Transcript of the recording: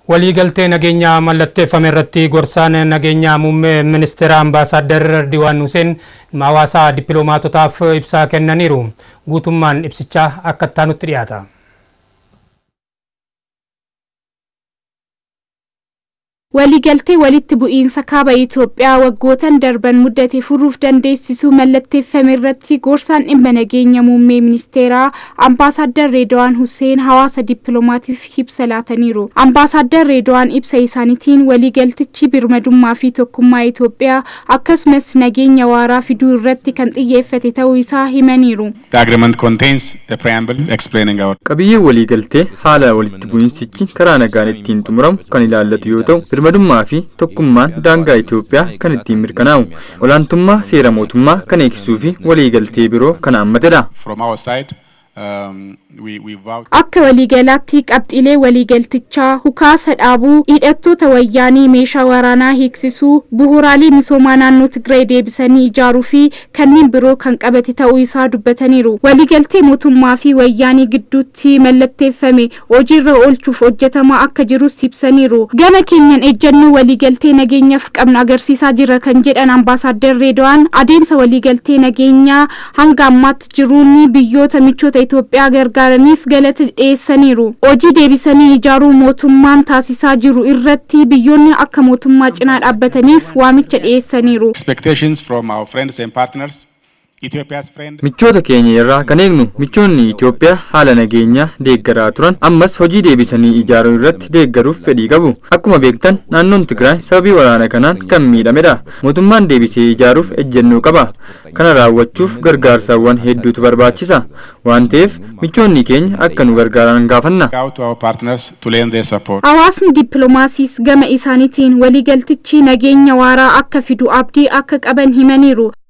waliigaltee nageenyaa mallatteeffame irratti gorsaan nageenyaa muummee ministeera ambaasaadder Diiwaan Huseen hawaasaa dippiloomaatotaaf ibsa kennaniiru. Guutummaan ibsichaa akka taanutti dhiyaata. waliigaltee walitti bu'iinsa kaaba Itoophiyaa waggootan darban muddate furuuf dandeessisuu mallatteeffame irratti gorsaan dhimma nageenya muummee ministeeraa ambaasaadder Diiwaan Huseen hawaasa dippiloomaatiif ibsa laataniiru. Ambaasaadder Diiwaan ibsa isaaniitiin waliigaltichi birmadummaa fi tokkummaa Itoophiyaa akkasumas nageenya waaraa fiduu irratti kan xiyyeeffate ta'uu isaa himaniiru. The agreement contains a preamble explaining our qabiyyee waliigaltee haala walitti bu'iinsichi karaa nagaan ittiin xumuramu kan ilaallatu yoo ta'u birmadummaa fi tokkummaan daangaa Itoophiyaa kan ittiin mirkanaa'u olaantummaa seera mootummaa kan eegsisuu fi waliigaltee biroo kan hammatedha. from our side. Akka waliigalaatti qabxiilee waliigaltichaa hukaasa dhaabuu, hidhattoota wayyaanii meeshaa waraanaa hiiksisuu, bu'uuraalee misoomaa naannoo Tigraay deebisanii ijaaruu fi kanneen biroo kan qabate ta'uu isaa dubbataniiru. Waliigaltee mootummaa fi wayyaanii gidduutti mallatteeffame hojiirra oolchuuf hojjetamaa akka jirus ibsaniiru. Gama keenyan ejjennoo waliigaltee nageenyaaf qabnu agarsiisaa jira kan jedhan ambaasaadder Diiwaan adeemsa waliigaltee nageenyaa hanga ammaatti jiruun biyyoota michoota Itoophiyaa gargaaraniif galata dhiyeessaniiru. Hojii deebisanii ijaaruu mootummaan taasisaa jiru irratti biyyoonni akka mootummaa cinaa dhaabbataniif waamicha dhiyeessaniiru. Expectations from our friends and partners. Ethiopia's friend. Michoota keenya irraa kan eegnu michoonni Itoophiyaa haala nageenyaa deeggaraa turan ammas hojii deebisanii ijaaruu irratti deeggaruuf fedhii qabu. Akkuma beektan naannoon Tigraay sababii waraana kanaan kan miidhamedha. Mootummaan deebisee ijaaruuf ejjennoo qaba. Kana raawwachuuf gargaarsawwan hedduutu barbaachisa. Waan ta'eef michoonni keenya akka nu gargaaran gaafanna. Hawaasni dippiloomaasiis gama isaaniitiin waliigaltichi nageenya waaraa akka fidu abdii akka qaban himaniiru.